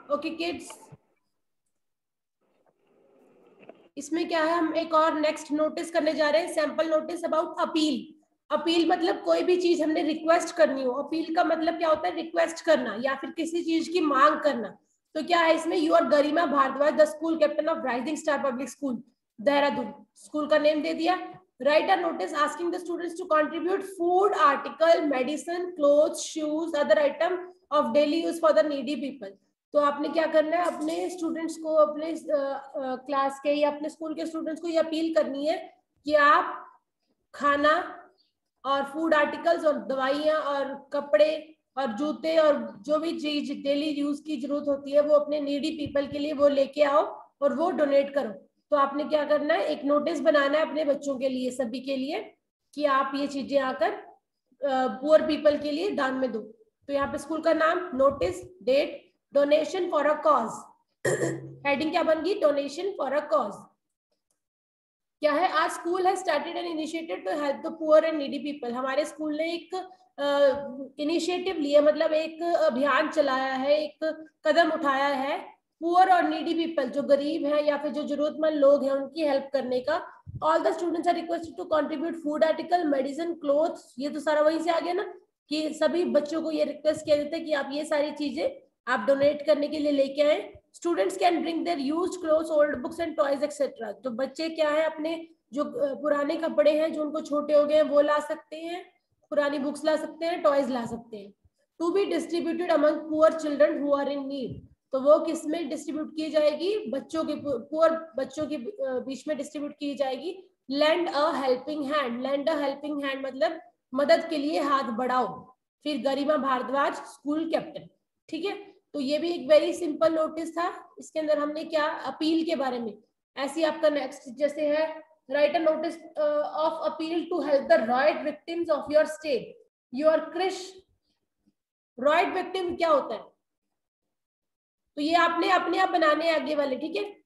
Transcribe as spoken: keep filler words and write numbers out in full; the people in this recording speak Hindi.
ओके किड्स, इसमें क्या है, हम एक और नेक्स्ट नोटिस करने जा रहे हैं, sample notice about appeal. Appeal मतलब कोई भी चीज हमने रिक्वेस्ट करनी हो। अपील का मतलब क्या होता है, रिक्वेस्ट करना या फिर किसी चीज की मांग करना। तो क्या है इसमें, you are Garima Bharadwaj the school captain of Rising Star Public School Dehradun, school का नेम दे दिया। Write a notice asking the students to contribute food article, medicine, clothes, shoes, other item of daily use for the needy people. तो आपने क्या करना है, अपने स्टूडेंट्स को, अपने क्लास के या अपने स्कूल के स्टूडेंट्स को ये अपील करनी है कि आप खाना और फूड आर्टिकल्स और दवाइयाँ और कपड़े और जूते और जो भी चीज डेली यूज की जरूरत होती है वो अपने नीडी पीपल के लिए वो लेके आओ और वो डोनेट करो। तो आपने क्या करना है, एक नोटिस बनाना है अपने बच्चों के लिए, सभी के लिए, कि आप ये चीजें आकर पुअर पीपल के लिए दान में दो। तो यहाँ पे स्कूल का नाम, notice, date, donation for a cause. Heading क्या बन गई, डोनेशन फॉर अ कॉज। क्या है, आज स्कूल है started an initiative to help the poor and needy people. हमारे स्कूल ने एक इनिशिएटिव लिया, मतलब एक अभियान चलाया है, एक कदम उठाया है पुअर और नीडी पीपल, जो गरीब है या फिर जो जरूरतमंद लोग हैं उनकी हेल्प करने का। All the students are requested to contribute food article, medicine, clothes, ये तो सारा वहीं से आ गया ना, कि सभी बच्चों को ये रिक्वेस्ट किया जाता है कि आप ये सारी चीजें आप डोनेट करने के लिए लेके आए। Students can bring their used clothes, old books and toys etcetera. तो बच्चे क्या है, अपने जो पुराने कपड़े हैं जो उनको छोटे हो गए हैं वो ला सकते हैं, पुरानी बुक्स ला सकते हैं, टॉयज ला सकते हैं। To be distributed among poor children who are in need. तो वो किस में डिस्ट्रीब्यूट की जाएगी, बच्चों के, पुअर बच्चों के बीच में डिस्ट्रीब्यूट की जाएगी। Lend a helping hand, lend a helping hand मतलब मदद के लिए हाथ बढ़ाओ। फिर गरिमा भारद्वाज स्कूल कैप्टन। ठीक है, तो ये भी एक वेरी सिंपल नोटिस था। इसके अंदर हमने क्या, अपील के बारे में। ऐसी आपका नेक्स्ट जैसे है, write a notice of appeal to help the riot victims of your state, your crisis. Riot victim क्या होता है, तो ये आपने अपने आप बनाने आगे वाले, ठीक है।